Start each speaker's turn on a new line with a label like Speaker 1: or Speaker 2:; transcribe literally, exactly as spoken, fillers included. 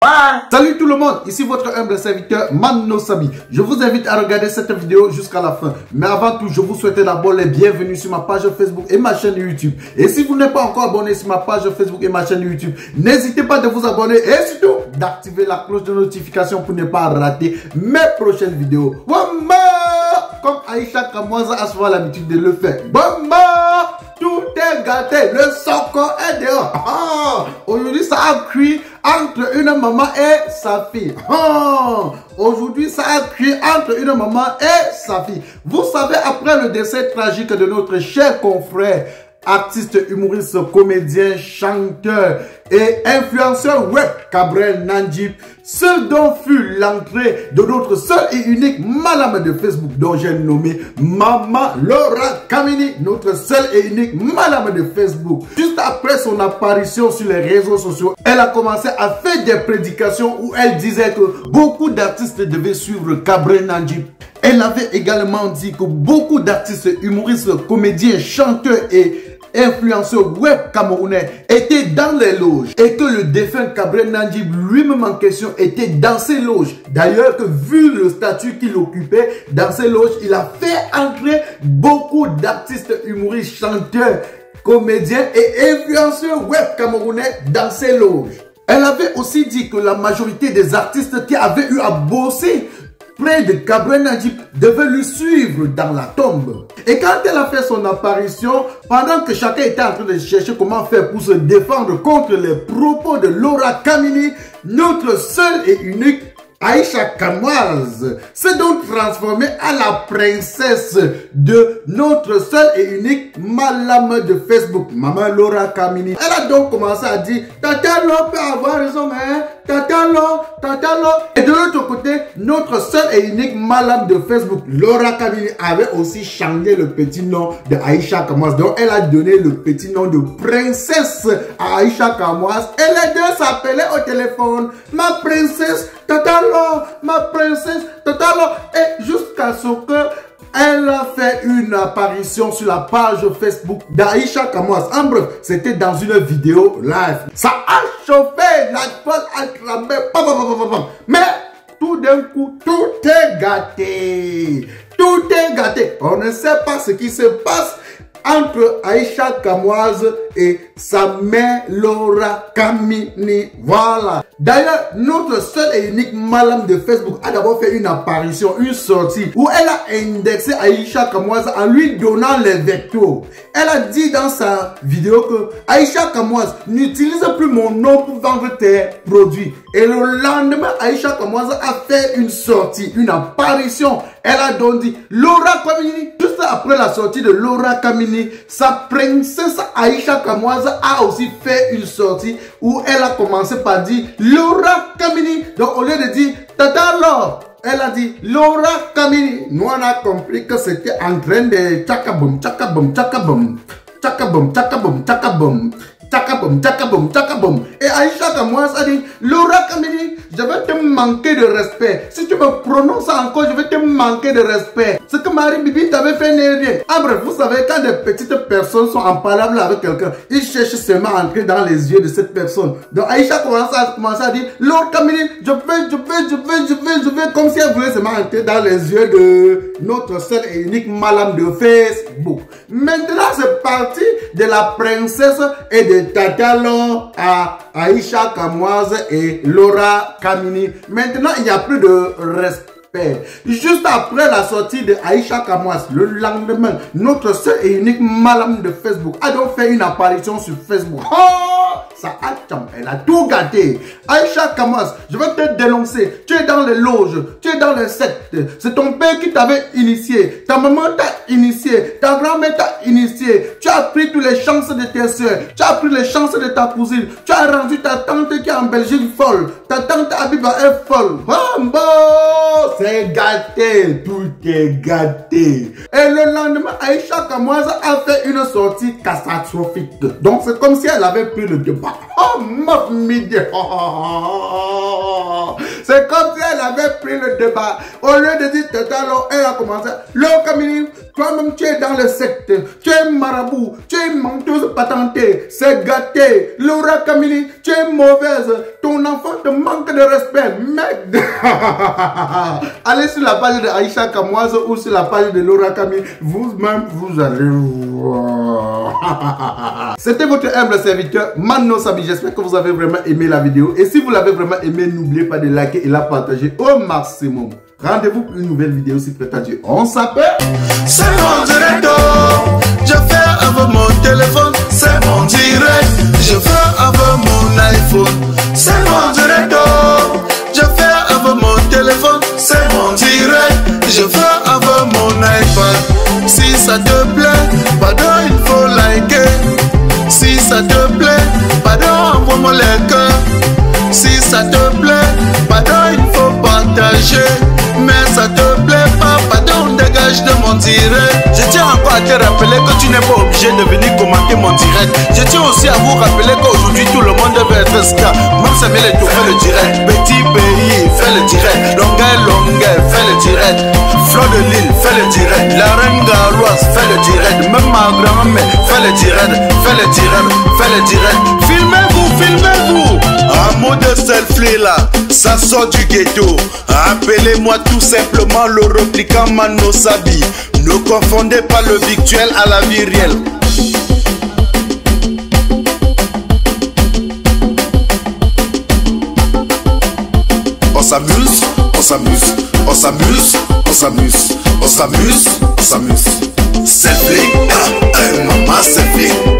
Speaker 1: Bye.
Speaker 2: Salut tout le monde, ici votre humble serviteur Mano Sabi. Je vous invite à regarder cette vidéo jusqu'à la fin. Mais avant tout, je vous souhaite d'abord les bienvenus sur ma page Facebook et ma chaîne YouTube. Et si vous n'êtes pas encore abonné sur ma page Facebook et ma chaîne YouTube, n'hésitez pas de vous abonner et surtout d'activer la cloche de notification pour ne pas rater mes prochaines vidéos. Wamba! Comme Aïcha Kamoisa a souvent l'habitude de le faire. Wamba! Tout est gâté, le soko est dehors. Ah, aujourd'hui, ça a cuit entre une maman et sa fille. Ah, aujourd'hui, ça a cuit entre une maman et sa fille. Vous savez, après le décès tragique de notre cher confrère, artiste, humoriste, comédien, chanteur et influenceur web, Gabriel Nandjib, ce dont fut l'entrée de notre seul et unique madame de Facebook, dont j'ai nommé Maman Laura Kamini, notre seule et unique madame de Facebook. Juste après son apparition sur les réseaux sociaux, elle a commencé à faire des prédications où elle disait que beaucoup d'artistes devaient suivre Gabriel Nandjib. Elle avait également dit que beaucoup d'artistes, humoristes, comédiens, chanteurs et influenceurs web camerounais étaient dans les loges et que le défunt Gabriel Nandjib lui-même en question était dans ces loges. D'ailleurs, que vu le statut qu'il occupait dans ces loges, il a fait entrer beaucoup d'artistes, humoristes, chanteurs, comédiens et influenceurs web camerounais dans ces loges. Elle avait aussi dit que la majorité des artistes qui avaient eu à bosser près de Gabriel Nandjib devait lui suivre dans la tombe. Et quand elle a fait son apparition, pendant que chacun était en train de chercher comment faire pour se défendre contre les propos de Laura Kamini, notre seule et unique Aïcha Kamoise s'est donc transformée à la princesse de notre seule et unique madame de Facebook, Maman Laura Kamini. Elle a donc commencé à dire Tata Lo peut avoir raison, hein? Tata Lo, Tata Lo. Et de l'autre côté, notre seule et unique madame de Facebook, Laura Kamini, avait aussi changé le petit nom de Aïcha Kamoise. Donc elle a donné le petit nom de princesse à Aïcha Kamoise. Et les deux s'appelaient au téléphone ma princesse Tata Lo, ma princesse Tata Lo. Et jusqu'à ce que elle a fait une apparition sur la page Facebook d'Aïcha Kamoise. En bref, c'était dans une vidéo live. Ça a chauffé, la toile a tremblé. Mais tout d'un coup, tout est gâté. Tout est gâté. On ne sait pas ce qui se passe entre Aïcha Kamoise et sa mère Laura Kamini. Voilà. D'ailleurs, notre seule et unique madame de Facebook a d'abord fait une apparition, une sortie, où elle a indexé Aïcha Kamoise en lui donnant les vecteurs. Elle a dit dans sa vidéo que Aïcha Kamoise n'utilise plus mon nom pour vendre tes produits. Et le lendemain, Aïcha Kamoise a fait une sortie, une apparition. Elle a donc dit Laura Kamini. Juste après la sortie de Laura Kamini, sa princesse Aïcha Kamoise a aussi fait une sortie où elle a commencé par dire Laura Kamini. Donc au lieu de dire Tata Lo, elle a dit Laura Kamini. Nous on a compris que c'était en train de tchakabum, tchakabum, tchakabum, tchakabum, tchakabum, tchakabum. Tchakabum, tchakabum, tchakabum. Et Aïcha Kamoise a dit Laura Kamini, je vais te manquer de respect. Si tu me prononces encore, je vais te manquer de respect. Ce que Marie Bibi t'avait fait n'est rien. Ah bref, vous savez, quand des petites personnes sont en parole avec quelqu'un, ils cherchent seulement à entrer dans les yeux de cette personne. Donc Aïcha commence à, commence à dire Laura Kamini, je vais, je vais, je vais, je vais, je vais, comme si elle voulait seulement entrer dans les yeux de notre seule et unique madame de Facebook. Maintenant, c'est parti de la princesse et de Tata Lo à Aïcha Kamoise et Laura Kamini. Maintenant, il n'y a plus de respect. Juste après la sortie de Aïcha Kamoise, le lendemain, notre seule et unique madame de Facebook a donc fait une apparition sur Facebook. Oh, ça a cham, elle a tout gâté. Aïcha Kamoise, je vais te dénoncer. Tu es dans les loges, tu es dans les sectes. C'est ton père qui t'avait initié. Ta maman t'a initié. Ta grand-mère t'a initié. Tu as pris toutes les chances de tes soeurs. Tu as pris les chances de ta cousine. Tu as rendu ta tante qui est en Belgique folle. Ta tante Abiba est folle. Oh, bon, c'est gâté. Tout est gâté. Et le lendemain, Aïcha Kamoise a fait une sortie catastrophique. Donc, c'est comme si elle avait pris le débat. Oh, ma midi. C'est comme si elle avait pris le débat. Au lieu de dire Tata Lo, elle a commencé. Laura Kamini, toi-même tu es dans le secte. Tu es marabout. Tu es menteuse patentée. C'est gâté. Laura Kamini, tu es mauvaise. ton enfant te manque de respect, mec. Allez sur la page de Aïcha Kamoise ou sur la page de Laura Camille, vous-même vous allez voir. C'était votre humble serviteur Mano Sabi. J'espère que vous avez vraiment aimé la vidéo. Et si vous l'avez vraiment aimé, n'oubliez pas de liker et la partager au maximum. Rendez-vous pour une nouvelle vidéo si prétendu. On s'appelle.
Speaker 1: C'est mon direct. Je fais avec mon téléphone. C'est mon direct. Je fais avec mon iPhone. C'est mon direct. Je fais avec mon téléphone. C'est mon direct. Je fais avec mon iPad. Si ça te plaît, pardon, il faut liker. Si ça te plaît, pardon, envoie-moi les cœurs. Si ça te plaît, pardon, il faut partager. Mais ça te plaît pas, pardon, dégage de mon direct. Je tiens encore à te rappeler que tu n'es pas obligé de venir commenter mon direct. Je tiens aussi à vous rappeler qu'aujourd'hui tout le monde veut être star. Même Samuel Eto'o fait le direct. Petit pays fait le direct. Longueuil, Longueuil fait le direct. Flo de Lille fait le direct. La reine Galoise fait le direct. Même ma grand-mère fait le direct. Fait le direct, fait le direct. Filmez-vous, filmez-vous. Un mot de selfie là, ça sort du ghetto. Appelez-moi tout simplement le replicant Mano Sabi. Ne confondez pas le virtuel à la vie réelle. On s'amuse, on s'amuse, on s'amuse, on s'amuse, on s'amuse, on s'amuse. Selfie, ah, ah, maman selfie.